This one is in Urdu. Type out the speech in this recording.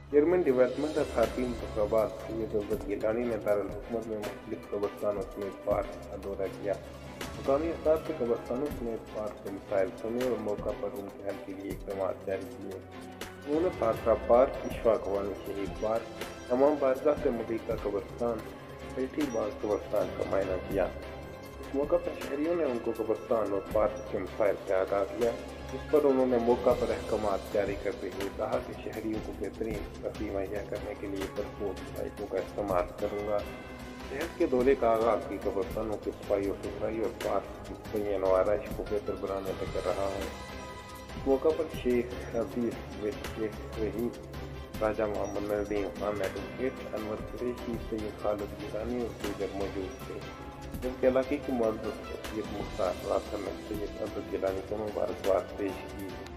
چیئرمین ڈیولپمنٹ اتھارٹی انتخابات سید عزت گیلانی نے دارالحکومت میں مختلف قبرستانوں سمیت پارک کا دورہ کیا۔ مقامی افراد سے قبرستانوں سمیت پارک کے مسائل سنے اور موقع پر ان کے حل کے لیے اقدامات جاری کیے۔ انہوں نے پاترا پارک، اشفاق وانی شہید پارک، تمام بارگاہ سے ملکہ قبرستان، بیٹھی باغ قبرستان کا معائنہ کیا۔ اس موقع پر شہریوں نے ان کو قبرستان اور پارک کے مسائل سے آگاہ کیا، جس پر انہوں نے موقع پر احکامات جاری کرتے ہوئے کہا کہ شہریوں کو بہترین تفریح مہیا کرنے کے لیے بھرپور صلاحیتوں کا استعمال کروں گا۔ صحت کے دورے کا آغاز بھی قبرستانوں کی صفائی و ستھرائی اور پارک کی بنیاد و آرائش کو بہتر بنانے سے کر رہا ہوں۔ اس موقع پر شیخ عزیز وحید، راجہ محمد ندیم خان، ایڈوکیٹ انور قریشی، سید خالد گیلانی اور دیگر موجود تھے، جبکہ علاقے کی معزز شخصیت مختار راسل نے سید عزت گیلانی کو مبارکباد پیش کی۔